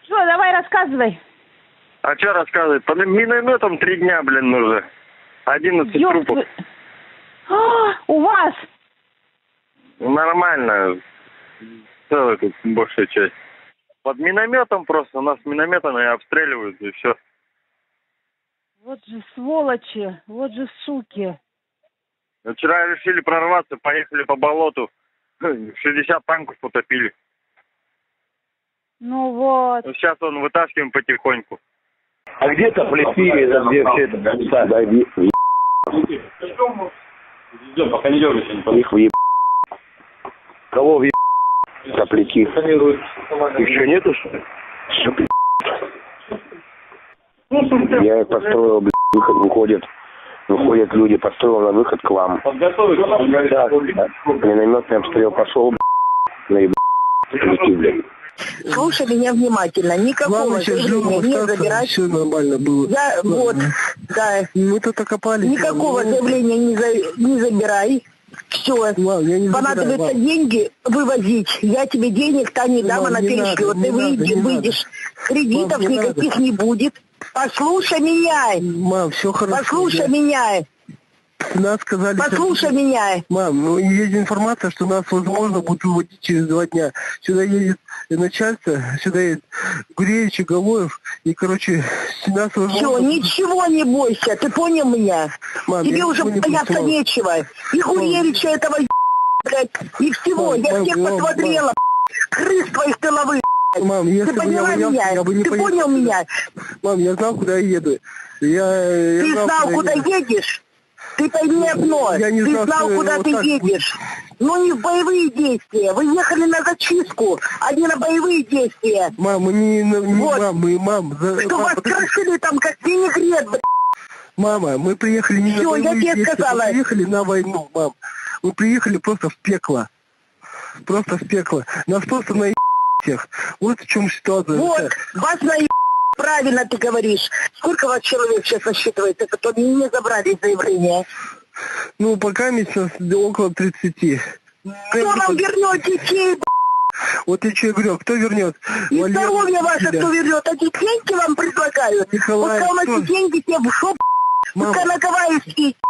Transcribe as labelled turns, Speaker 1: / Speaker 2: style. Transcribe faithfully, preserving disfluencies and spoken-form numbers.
Speaker 1: Что, давай рассказывай.
Speaker 2: А что рассказывать? Под минометом три дня, блин, уже. Одиннадцать
Speaker 1: Ёб
Speaker 2: трупов.
Speaker 1: твой- А, у вас?
Speaker 2: Нормально. Целая тут большая часть. Под минометом просто. Нас минометами обстреливают, и все.
Speaker 1: Вот же сволочи, вот же суки.
Speaker 2: Вчера решили прорваться, поехали по болоту. шестьдесят танков потопили.
Speaker 1: Ну вот.
Speaker 2: Сейчас он вытаскиваем потихоньку.
Speaker 3: А где-то в Лефире, где все это написали? Да, ви...
Speaker 4: Идем, пока не дергайся.
Speaker 3: Их въеб... Кого въеб... Сопляки? Еще нету, что ли? Я построил, блядь, выход, выходит. Выходят люди, построил на выход к вам.
Speaker 4: Подготовить?
Speaker 3: Да, да. Минометный обстрел пошел, блядь, сопляки, блядь.
Speaker 5: Слушай меня внимательно. Никакого заявления не забирать.
Speaker 6: Все нормально было.
Speaker 5: Я,
Speaker 6: Ладно.
Speaker 5: вот, да.
Speaker 6: Мы тут окопались.
Speaker 5: Никакого
Speaker 6: там,
Speaker 5: заявления не, за, не забирай. Все.
Speaker 6: Мам, я не
Speaker 5: Понадобится
Speaker 6: забираю, мам.
Speaker 5: деньги вывозить. Я тебе денег-то не дам,
Speaker 6: Мам,
Speaker 5: она
Speaker 6: не
Speaker 5: перешлет.
Speaker 6: надо,
Speaker 5: Ты
Speaker 6: не
Speaker 5: выйди,
Speaker 6: надо, не
Speaker 5: выйдешь. Кредитов
Speaker 6: Мам, не
Speaker 5: никаких
Speaker 6: надо.
Speaker 5: не будет. Послушай меня.
Speaker 6: Мам, все хорошо.
Speaker 5: Послушай
Speaker 6: я...
Speaker 5: меня.
Speaker 6: Нас сказали...
Speaker 5: Послушай меня.
Speaker 6: Мам, ну есть информация, что нас, возможно, будут выводить через два дня. Сюда едет начальство, сюда едет Гуревич и Галоев, и, короче, нас, возможно...
Speaker 5: Все, ничего не бойся, ты понял меня?
Speaker 6: Мам,
Speaker 5: Тебе
Speaker 6: я
Speaker 5: уже
Speaker 6: ничего не
Speaker 5: бояться
Speaker 6: буду, мам.
Speaker 5: нечего. И Гуревича этого, блядь, и всего.
Speaker 6: Мам,
Speaker 5: я
Speaker 6: мам,
Speaker 5: всех
Speaker 6: мам,
Speaker 5: посмотрела, крыс твоих тыловых.
Speaker 6: Мам,
Speaker 5: Ты
Speaker 6: если бы я
Speaker 5: поняла
Speaker 6: боялся,
Speaker 5: меня?
Speaker 6: я бы не
Speaker 5: Ты
Speaker 6: поехал
Speaker 5: понял
Speaker 6: сюда.
Speaker 5: меня?
Speaker 6: Мам, я знал, куда я еду. Я, я
Speaker 5: Ты знал, куда
Speaker 6: еду.
Speaker 5: едешь? Ты пойми одно,
Speaker 6: Я не
Speaker 5: ты
Speaker 6: знал,
Speaker 5: знал,
Speaker 6: что
Speaker 5: куда
Speaker 6: вот
Speaker 5: ты
Speaker 6: так
Speaker 5: едешь. Ну не в боевые действия. Вы ехали на зачистку, а не на боевые действия.
Speaker 6: Мам, мы не, не
Speaker 5: Вот.
Speaker 6: мам, мы, мам, за,
Speaker 5: Что
Speaker 6: мам,
Speaker 5: вас
Speaker 6: подожди.
Speaker 5: крошили там, как винегрет, блядь.
Speaker 6: Мама, мы приехали не
Speaker 5: Всё,
Speaker 6: на боевые
Speaker 5: я тебе
Speaker 6: действия,
Speaker 5: сказала.
Speaker 6: мы приехали на войну, мам. Мы приехали просто в пекло. Просто в пекло. Нас просто на всех. Вот в чем ситуация.
Speaker 5: Вот, вас на правильно ты говоришь. Сколько вас человек сейчас насчитывается, которые не забрали заявление?
Speaker 6: Ну, пока месяц около тридцати.
Speaker 5: Кто вам вернет детей, б***ь?
Speaker 6: Вот я что говорю, кто вернет?
Speaker 5: И
Speaker 6: Валерий,
Speaker 5: здоровье ваше
Speaker 6: Василия.
Speaker 5: кто вернет? А деньги вам предлагают?
Speaker 6: Николай,
Speaker 5: Вот кому
Speaker 6: кто?
Speaker 5: эти деньги тебе в шоп,
Speaker 6: Мама.
Speaker 5: пока наковаешься.